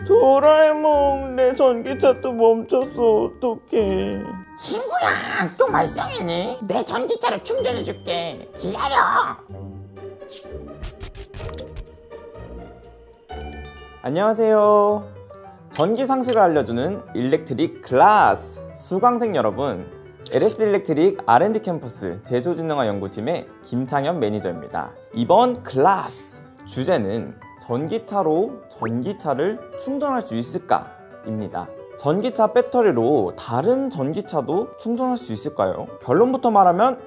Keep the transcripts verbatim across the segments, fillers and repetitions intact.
도라에몽, 내 전기차 또 멈췄어. 어떡해. 친구야, 또 말썽이니? 내 전기차를 충전해줄게. 기다려. 안녕하세요. 전기 상식을 알려주는 일렉트릭 클래스 수강생 여러분, 엘에스 일렉트릭 알 앤 디 캠퍼스 제조진흥화 연구팀의 김창현 매니저입니다. 이번 클래스 주제는 전기차로 전기차를 충전할 수 있을까? 입니다. 전기차 배터리로 다른 전기차도 충전할 수 있을까요? 결론부터 말하면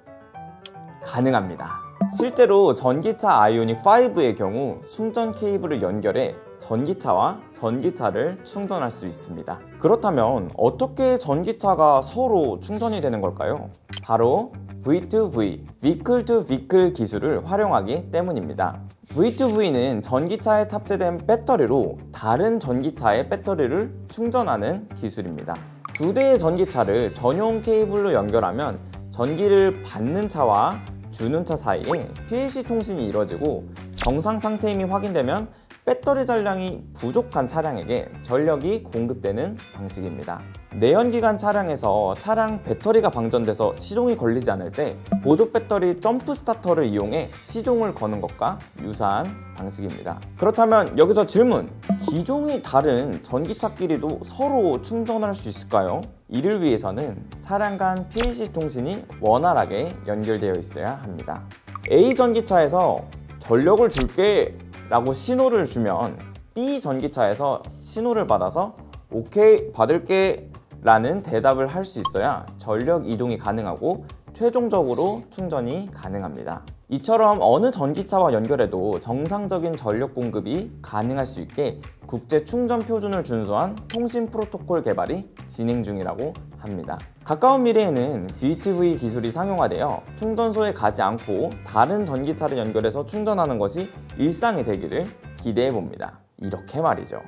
가능합니다. 실제로 전기차 아이오닉 파이브의 경우 충전 케이블을 연결해 전기차와 전기차를 충전할 수 있습니다. 그렇다면 어떻게 전기차가 서로 충전이 되는 걸까요? 바로 브이 투 브이, Vehicle to Vehicle 기술을 활용하기 때문입니다. 브이 투 브이는 전기차에 탑재된 배터리로 다른 전기차의 배터리를 충전하는 기술입니다. 두 대의 전기차를 전용 케이블로 연결하면 전기를 받는 차와 주는 차 사이에 피엘씨 통신이 이루어지고 정상 상태임이 확인되면 배터리 전량이 부족한 차량에게 전력이 공급되는 방식입니다. 내연기관 차량에서 차량 배터리가 방전돼서 시동이 걸리지 않을 때 보조 배터리 점프 스타터를 이용해 시동을 거는 것과 유사한 방식입니다. 그렇다면 여기서 질문! 기종이 다른 전기차끼리도 서로 충전할 수 있을까요? 이를 위해서는 차량 간 피엘씨 통신이 원활하게 연결되어 있어야 합니다. A 전기차에서 전력을 줄게 라고 신호를 주면 B 전기차에서 신호를 받아서 오케이 받을게 라는 대답을 할 수 있어야 전력 이동이 가능하고 최종적으로 충전이 가능합니다. 이처럼 어느 전기차와 연결해도 정상적인 전력 공급이 가능할 수 있게 국제 충전 표준을 준수한 통신 프로토콜 개발이 진행 중이라고 합니다. 가까운 미래에는 브이 투 브이 기술이 상용화되어 충전소에 가지 않고 다른 전기차를 연결해서 충전하는 것이 일상이 되기를 기대해 봅니다. 이렇게 말이죠.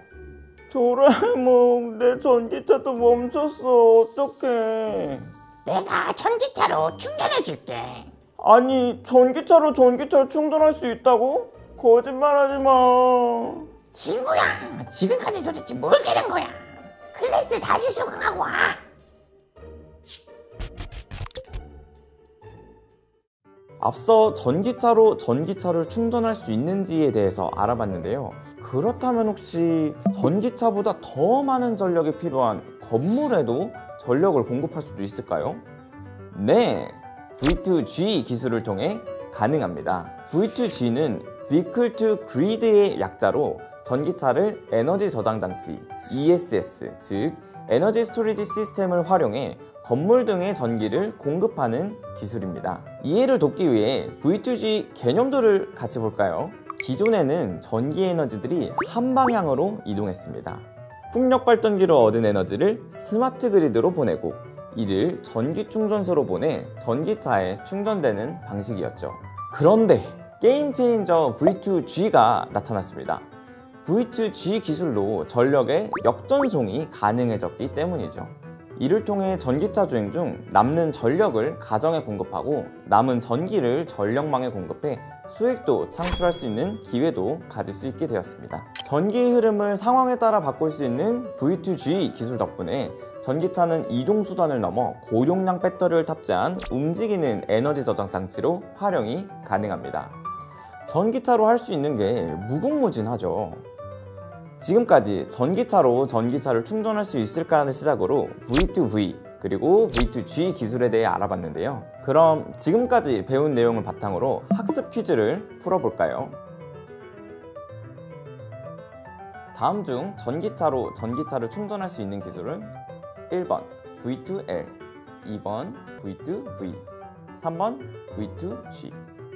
도라에몽, 내 전기차 또 멈췄어. 어떡해. 내가 전기차로 충전해줄게. 아니, 전기차로 전기차를 충전할 수 있다고? 거짓말하지 마. 친구야, 지금까지 도대체 뭘 깨는 거야? 클래스 다시 수강하고 와. 앞서 전기차로 전기차를 충전할 수 있는지에 대해서 알아봤는데요. 그렇다면 혹시 전기차보다 더 많은 전력이 필요한 건물에도 전력을 공급할 수도 있을까요? 네! 브이 투 지 기술을 통해 가능합니다. 브이 투 지는 Vehicle to Grid의 약자로 전기차를 에너지 저장 장치 이 에스 에스, 즉 에너지 스토리지 시스템을 활용해 건물 등의 전기를 공급하는 기술입니다. 이해를 돕기 위해 브이 투 지 개념들을 같이 볼까요? 기존에는 전기 에너지들이 한 방향으로 이동했습니다. 풍력 발전기로 얻은 에너지를 스마트 그리드로 보내고 이를 전기 충전소로 보내 전기차에 충전되는 방식이었죠. 그런데 게임 체인저 브이 투 지가 나타났습니다. 브이 투 지 기술로 전력의 역전송이 가능해졌기 때문이죠. 이를 통해 전기차 주행 중 남는 전력을 가정에 공급하고 남은 전기를 전력망에 공급해 수익도 창출할 수 있는 기회도 가질 수 있게 되었습니다. 전기의 흐름을 상황에 따라 바꿀 수 있는 브이 투 지 기술 덕분에 전기차는 이동수단을 넘어 고용량 배터리를 탑재한 움직이는 에너지 저장 장치로 활용이 가능합니다. 전기차로 할 수 있는 게 무궁무진하죠. 지금까지 전기차로 전기차를 충전할 수 있을까를 시작으로 브이 투 브이 그리고 브이 투 지 기술에 대해 알아봤는데요. 그럼 지금까지 배운 내용을 바탕으로 학습 퀴즈를 풀어볼까요? 다음 중 전기차로 전기차를 충전할 수 있는 기술은 일 번 브이 투 엘, 이 번 브이 투 브이, 삼 번 브이 투 지.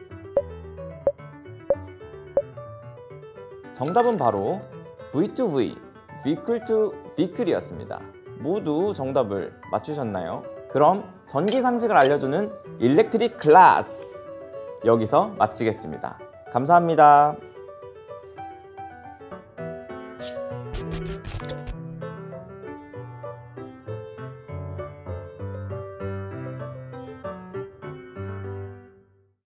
정답은 바로 브이 투 브이, Vehicle to Vehicle이었습니다. 모두 정답을 맞추셨나요? 그럼 전기 상식을 알려주는 일렉트릭 클래스 여기서 마치겠습니다. 감사합니다.